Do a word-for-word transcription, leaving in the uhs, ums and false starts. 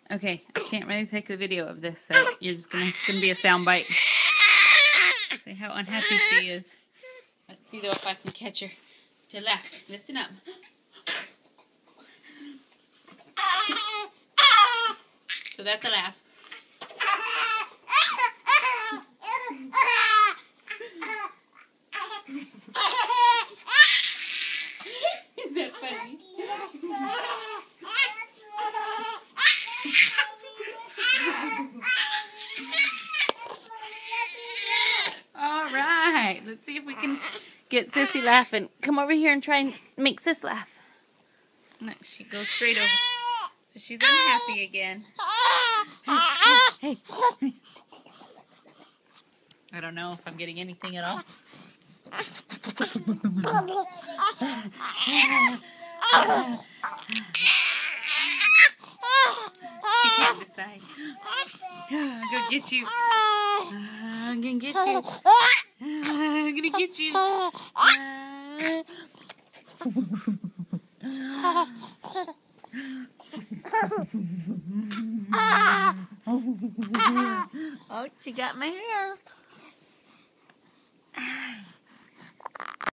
Okay, I can't really take the video of this, so you're just gonna, it's gonna be a sound bite. See how unhappy she is. Let's see though if I can catch her to laugh. Listen up. So that's a laugh. Is that funny? All right, let's see if we can get Sissy laughing. Come over here and try and make Sis laugh. No, she goes straight over. So she's unhappy again. Hey, hey. I don't know if I'm getting anything at all. She can't decide. I'm gonna get you. I'm gonna get you. I'm gonna get you. Oh, she got my hair.